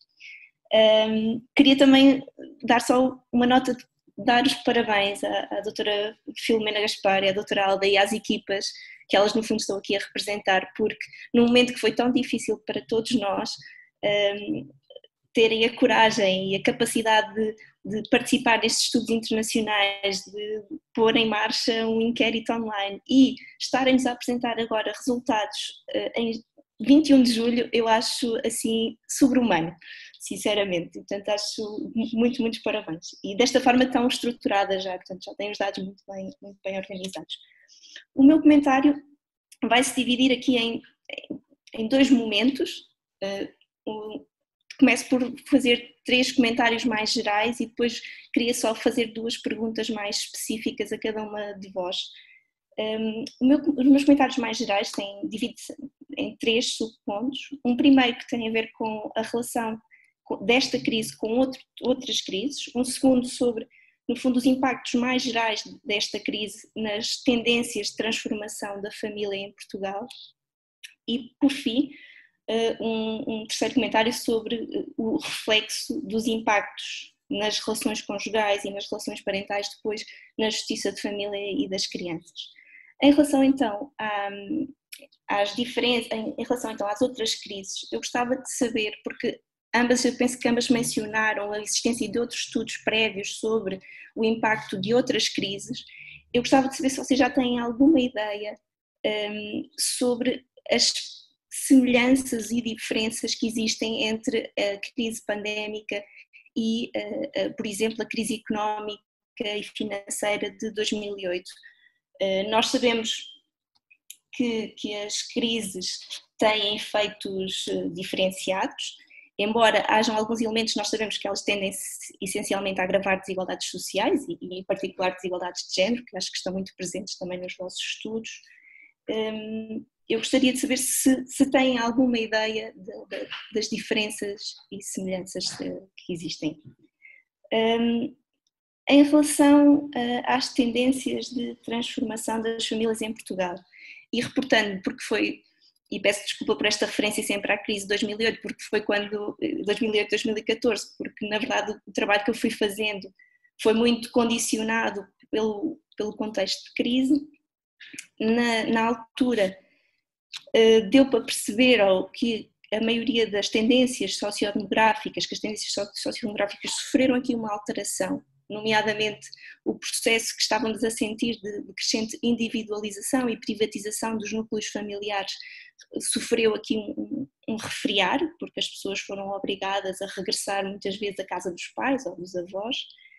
Um, queria também dar só uma nota de dar os parabéns à, à doutora Filomena Gaspar e à doutora Alda e às equipas que elas no fundo estão aqui a representar, porque num momento que foi tão difícil para todos nós, um, terem a coragem e a capacidade de, de participar nestes estudos internacionais, de pôr em marcha um inquérito online e estarem-nos a apresentar agora resultados uh, em vinte e um de julho, eu acho assim sobre-humano, sinceramente. Portanto, acho muito, muitos parabéns. E desta forma tão estruturada já, portanto, já têm os dados muito bem, muito bem organizados. O meu comentário vai se dividir aqui em, em dois momentos. Uh, começo por fazer três comentários mais gerais e depois queria só fazer duas perguntas mais específicas a cada uma de vós. Um, o meu, os meus comentários mais gerais têm dividido-se em três subpontos. Um primeiro que tem a ver com a relação desta crise com outro, outras crises. Um segundo sobre, no fundo, os impactos mais gerais desta crise nas tendências de transformação da família em Portugal. E, por fim, um, um terceiro comentário sobre o reflexo dos impactos nas relações conjugais e nas relações parentais depois na justiça de família e das crianças. Em relação então às diferenças, em relação então às outras crises, eu gostava de saber, porque ambas, eu penso que ambas mencionaram a existência de outros estudos prévios sobre o impacto de outras crises, eu gostava de saber se vocês já têm alguma ideia um, sobre as semelhanças e diferenças que existem entre a crise pandémica e, uh, uh, por exemplo, a crise económica e financeira de dois mil e oito. Uh, nós sabemos que, que as crises têm efeitos uh, diferenciados, embora hajam alguns elementos, nós sabemos que elas tendem essencialmente a agravar desigualdades sociais e, e em particular desigualdades de género, que acho que estão muito presentes também nos vossos estudos. Um, eu gostaria de saber se, se têm alguma ideia de, de, das diferenças e semelhanças que existem. Um, em relação uh, às tendências de transformação das famílias em Portugal, e reportando, porque foi, e peço desculpa por esta referência sempre à crise de dois mil e oito, porque foi quando, dois mil e oito, dois mil e catorze, porque na verdade o trabalho que eu fui fazendo foi muito condicionado pelo, pelo contexto de crise. Na, na altura uh, deu para perceber ou, que a maioria das tendências sociodemográficas, que as tendências sociodemográficas sofreram aqui uma alteração nomeadamente o processo que estávamos a sentir de, de crescente individualização e privatização dos núcleos familiares, sofreu aqui um, um refriar, porque as pessoas foram obrigadas a regressar muitas vezes à casa dos pais ou dos avós.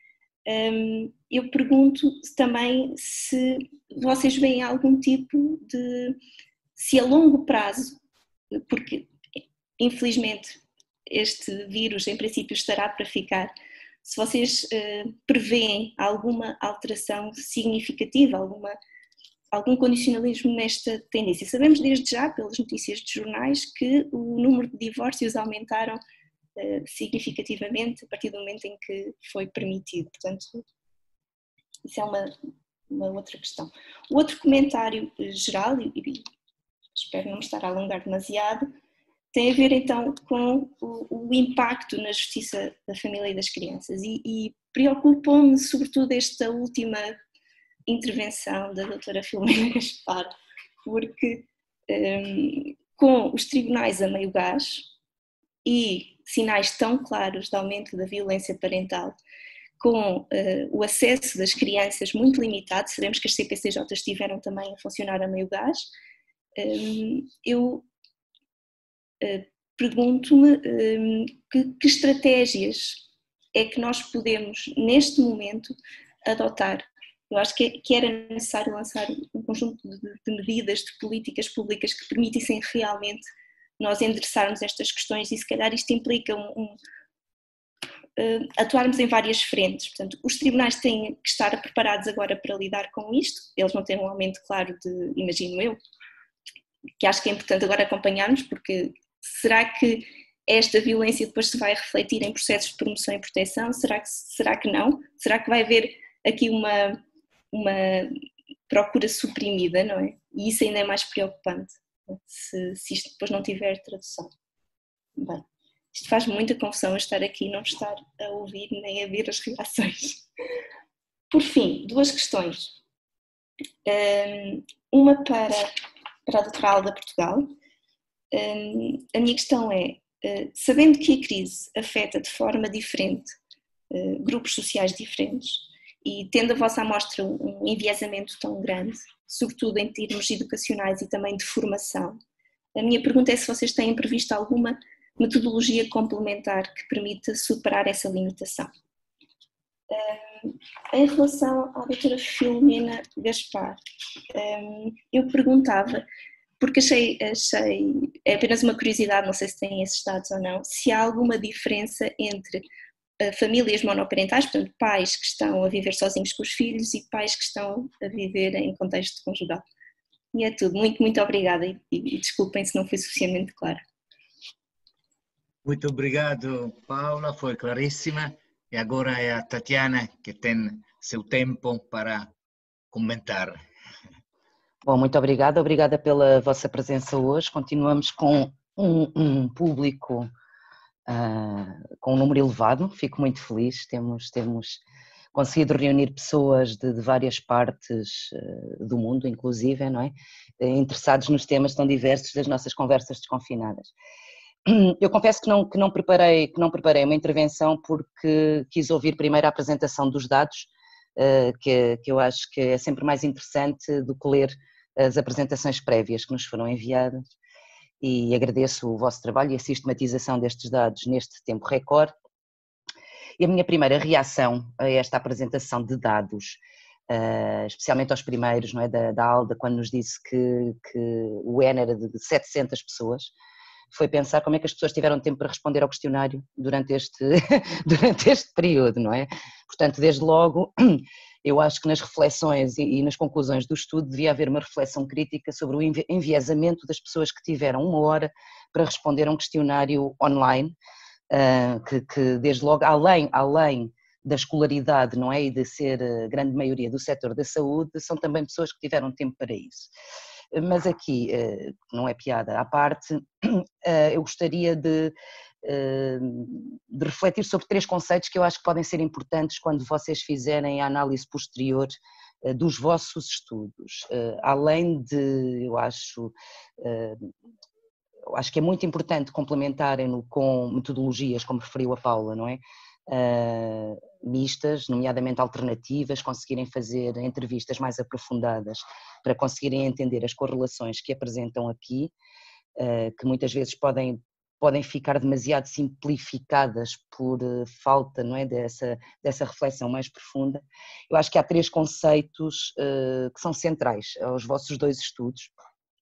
Um, eu pergunto também se vocês veem algum tipo de, se a longo prazo, porque infelizmente este vírus em princípio estará para ficar, se vocês uh, preveem alguma alteração significativa, alguma, algum condicionalismo nesta tendência. Sabemos desde já, pelas notícias de jornais, que o número de divórcios aumentaram uh, significativamente a partir do momento em que foi permitido. Portanto, isso é uma, uma outra questão. O outro comentário geral, e, e espero não me estar a alongar demasiado, tem a ver então com o, o impacto na justiça da família e das crianças, e, e preocupou-me sobretudo esta última intervenção da doutora Filomena Gaspar, porque um, com os tribunais a meio gás e sinais tão claros de aumento da violência parental, com uh, o acesso das crianças muito limitado, sabemos que as C P C J estiveram também a funcionar a meio gás, um, eu Uh, pergunto-me um, que, que estratégias é que nós podemos, neste momento, adotar. Eu acho que, é, que era necessário lançar um conjunto de, de medidas, de políticas públicas que permitissem realmente nós endereçarmos estas questões, e se calhar isto implica um, um, uh, atuarmos em várias frentes. Portanto, os tribunais têm que estar preparados agora para lidar com isto, eles não têm um aumento claro de, imagino eu, que acho que é importante agora acompanharmos, porque será que esta violência depois se vai refletir em processos de promoção e proteção? Será que, será que não? Será que vai haver aqui uma, uma procura suprimida, não é? E isso ainda é mais preocupante, se, se isto depois não tiver tradução. Bem, isto faz muita confusão eu estar aqui e não estar a ouvir nem a ver as reações. Por fim, duas questões. Uma para, para a doutora Alda Portugal. Um, a minha questão é, uh, sabendo que a crise afeta de forma diferente uh, grupos sociais diferentes e tendo a vossa amostra um enviesamento tão grande, sobretudo em termos educacionais e também de formação, a minha pergunta é se vocês têm previsto alguma metodologia complementar que permita superar essa limitação. Um, em relação à doutora Filomena Gaspar, um, eu perguntava, porque achei, achei, é apenas uma curiosidade, não sei se têm esses dados ou não, se há alguma diferença entre uh, famílias monoparentais, portanto pais que estão a viver sozinhos com os filhos e pais que estão a viver em contexto conjugal. E é tudo, muito, muito obrigada e, e, e desculpem se não foi suficientemente claro. Muito obrigado, Paula, foi claríssima. E agora é a Tatiana que tem seu tempo para comentar. Bom, muito obrigada, obrigada pela vossa presença hoje. Continuamos com um, um público uh, com um número elevado, fico muito feliz, temos, temos conseguido reunir pessoas de, de várias partes uh, do mundo, inclusive, não é? Interessados nos temas tão diversos das nossas conversas desconfinadas. Eu confesso que não, que não preparei, que não preparei uma intervenção porque quis ouvir primeiro a apresentação dos dados, uh, que, que eu acho que é sempre mais interessante do que ler as apresentações prévias que nos foram enviadas, e agradeço o vosso trabalho e a sistematização destes dados neste tempo recorde. E a minha primeira reação a esta apresentação de dados, uh, especialmente aos primeiros, não é, da, da Alda, quando nos disse que, que o N era de setecentas pessoas, foi pensar como é que as pessoas tiveram tempo para responder ao questionário durante este, durante este período, não é? Portanto, desde logo, eu acho que nas reflexões e nas conclusões do estudo devia haver uma reflexão crítica sobre o enviesamento das pessoas que tiveram uma hora para responder a um questionário online, que, que desde logo, além, além da escolaridade, não é, e de ser a grande maioria do setor da saúde, são também pessoas que tiveram tempo para isso. Mas aqui, não é piada à parte, eu gostaria de, de refletir sobre três conceitos que eu acho que podem ser importantes quando vocês fizerem a análise posterior dos vossos estudos. Além de, eu acho, eu acho que é muito importante complementarem-no com metodologias, como referiu a Paula, não é? uh, mistas, nomeadamente alternativas, conseguirem fazer entrevistas mais aprofundadas para conseguirem entender as correlações que apresentam aqui, uh, que muitas vezes podem, podem ficar demasiado simplificadas por uh, falta, não é, dessa, dessa reflexão mais profunda. Eu acho que há três conceitos uh, que são centrais aos vossos dois estudos,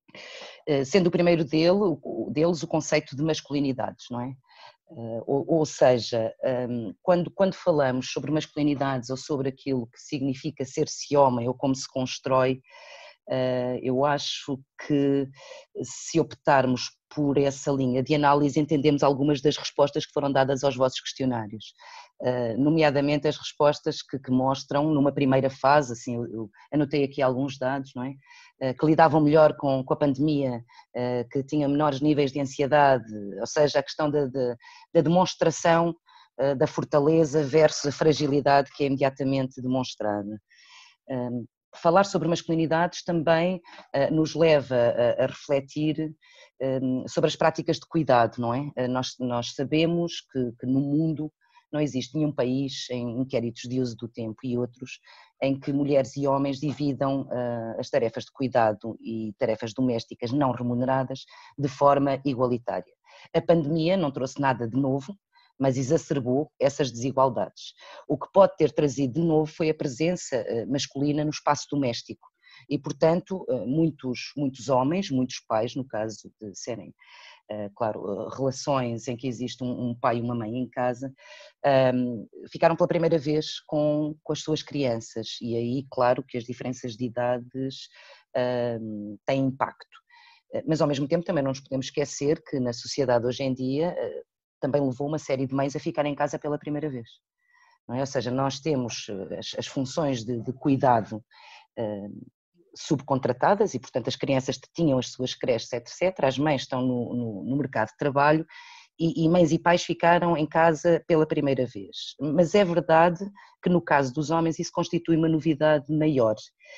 uh, sendo o primeiro dele, o, deles o conceito de masculinidades, não é? Uh, ou, ou seja, um, quando, quando falamos sobre masculinidades ou sobre aquilo que significa ser-se homem ou como se constrói, uh, eu acho que se optarmos por essa linha de análise entendemos algumas das respostas que foram dadas aos vossos questionários, uh, nomeadamente as respostas que, que mostram numa primeira fase, assim, eu, eu anotei aqui alguns dados, não é? Uh, que lidavam melhor com, com a pandemia, uh, que tinham menores níveis de ansiedade, ou seja, a questão da, da, da demonstração uh, da fortaleza versus a fragilidade que é imediatamente demonstrada. Um, Falar sobre masculinidades também uh, nos leva a, a refletir um, sobre as práticas de cuidado, não é? Uh, nós, nós sabemos que, que no mundo não existe nenhum país em inquéritos de uso do tempo e outros em que mulheres e homens dividam uh, as tarefas de cuidado e tarefas domésticas não remuneradas de forma igualitária. A pandemia não trouxe nada de novo, mas exacerbou essas desigualdades. O que pode ter trazido de novo foi a presença masculina no espaço doméstico e, portanto, muitos, muitos homens, muitos pais, no caso de serem, claro, relações em que existe um pai e uma mãe em casa, ficaram pela primeira vez com, com as suas crianças e aí, claro, que as diferenças de idades têm impacto. Mas, ao mesmo tempo, também não nos podemos esquecer que na sociedade hoje em dia também levou uma série de mães a ficar em casa pela primeira vez. Não é? Ou seja, nós temos as, as funções de, de cuidado uh, subcontratadas e, portanto, as crianças tinham as suas creches, etcétera. As mães estão no, no, no mercado de trabalho e, e mães e pais ficaram em casa pela primeira vez. Mas é verdade que no caso dos homens isso constitui uma novidade maior.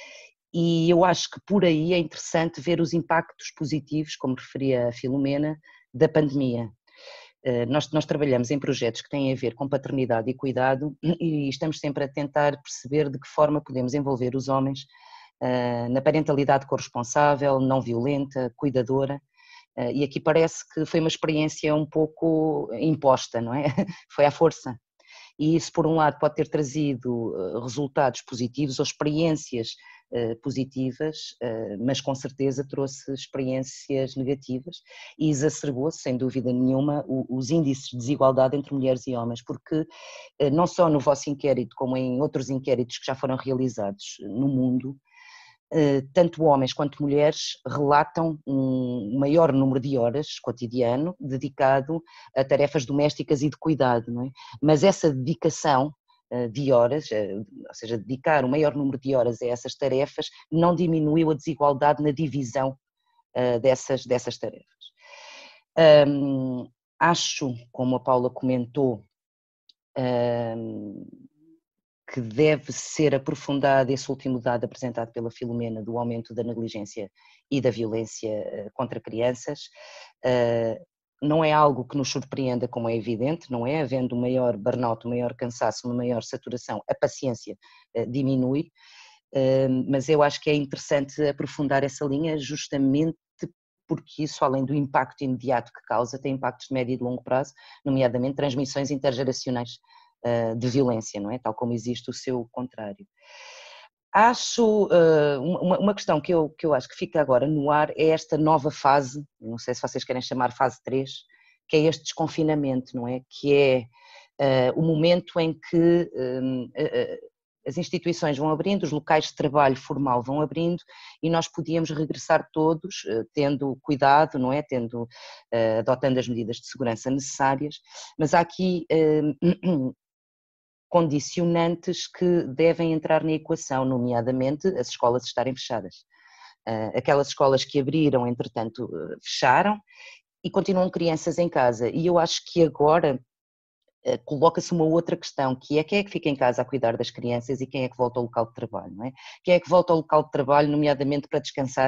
E eu acho que por aí é interessante ver os impactos positivos, como referia a Filomena, da pandemia. Nós, nós trabalhamos em projetos que têm a ver com paternidade e cuidado e estamos sempre a tentar perceber de que forma podemos envolver os homens uh, na parentalidade corresponsável, não violenta, cuidadora, uh, e aqui parece que foi uma experiência um pouco imposta, não é? Foi à força. E isso, por um lado, pode ter trazido resultados positivos ou experiências positivas, mas com certeza trouxe experiências negativas e exacerbou, sem dúvida nenhuma, os índices de desigualdade entre mulheres e homens, porque não só no vosso inquérito, como em outros inquéritos que já foram realizados no mundo, tanto homens quanto mulheres relatam um maior número de horas cotidiano dedicado a tarefas domésticas e de cuidado, não é? Mas essa dedicação de horas, ou seja, dedicar o maior número de horas a essas tarefas, não diminuiu a desigualdade na divisão dessas, dessas tarefas. Um, acho, como a Paula comentou, um, que deve ser aprofundado esse último dado apresentado pela Filomena do aumento da negligência e da violência contra crianças. Não é algo que nos surpreenda, como é evidente, não é? Havendo um maior burnout, um maior cansaço, uma maior saturação, a paciência diminui, mas eu acho que é interessante aprofundar essa linha justamente porque isso, além do impacto imediato que causa, tem impactos de médio e de longo prazo, nomeadamente transmissões intergeracionais de violência, não é? Tal como existe o seu contrário. Acho, uh, uma, uma questão que eu, que eu acho que fica agora no ar é esta nova fase, não sei se vocês querem chamar fase três, que é este desconfinamento, não é? Que é uh, o momento em que uh, uh, as instituições vão abrindo, os locais de trabalho formal vão abrindo e nós podíamos regressar todos uh, tendo cuidado, não é? Tendo, uh, adotando as medidas de segurança necessárias, mas há aqui uh, condicionantes que devem entrar na equação, nomeadamente as escolas estarem fechadas. Aquelas escolas que abriram, entretanto, fecharam e continuam crianças em casa. E eu acho que agora coloca-se uma outra questão, que é quem é que fica em casa a cuidar das crianças e quem é que volta ao local de trabalho, não é? Quem é que volta ao local de trabalho, nomeadamente para descansar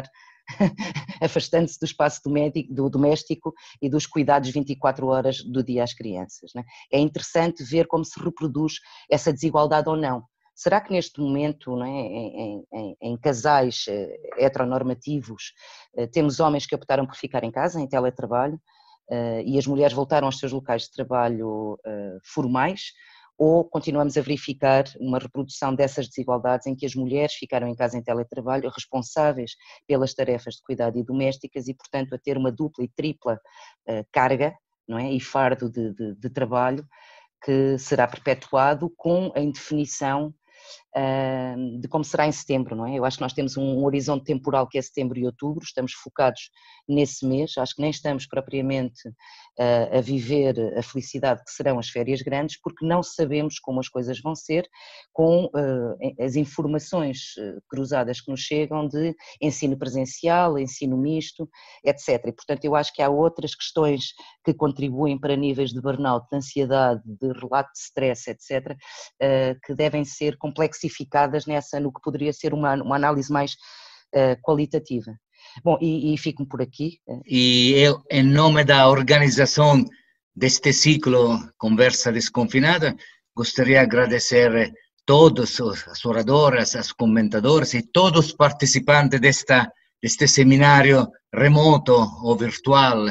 afastando-se do espaço doméstico, do doméstico e dos cuidados vinte e quatro horas do dia às crianças. Não é? É interessante ver como se reproduz essa desigualdade ou não. Será que neste momento, não é, em, em, em casais heteronormativos, temos homens que optaram por ficar em casa, em teletrabalho, e as mulheres voltaram aos seus locais de trabalho formais, ou continuamos a verificar uma reprodução dessas desigualdades em que as mulheres ficaram em casa em teletrabalho, responsáveis pelas tarefas de cuidado e domésticas e, portanto, a ter uma dupla e tripla carga, não é, e fardo de, de, de trabalho que será perpetuado com a indefinição uh, de como será em setembro, não é? Eu acho que nós temos um, um horizonte temporal que é setembro e outubro, estamos focados nesse mês, acho que nem estamos propriamente uh, a viver a felicidade que serão as férias grandes, porque não sabemos como as coisas vão ser com uh, as informações cruzadas que nos chegam de ensino presencial, ensino misto, etcétera. E, portanto, eu acho que há outras questões que contribuem para níveis de burnout, de ansiedade, de relato de stress, etcétera, uh, que devem ser complexificadas nessa, no que poderia ser uma, uma análise mais uh, qualitativa. Bom, e, e fico por aqui. E eu, em nome da organização deste ciclo Conversa Desconfinada, gostaria de agradecer todos as oradoras, os comentadores e todos os participantes desta, deste seminário remoto ou virtual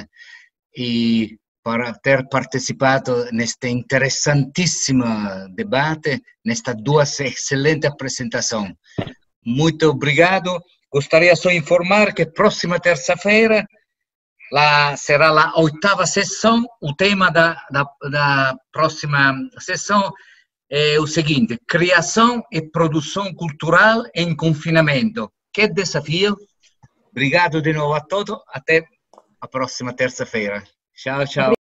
e para ter participado neste interessantíssimo debate, nesta duas excelentes apresentações. Muito obrigado. Gostaria só de informar que próxima terça-feira será a oitava sessão. O tema da, da, da próxima sessão é o seguinte: criação e produção cultural em confinamento. Que desafio! Obrigado de novo a todos. Até a próxima terça-feira. Tchau, tchau.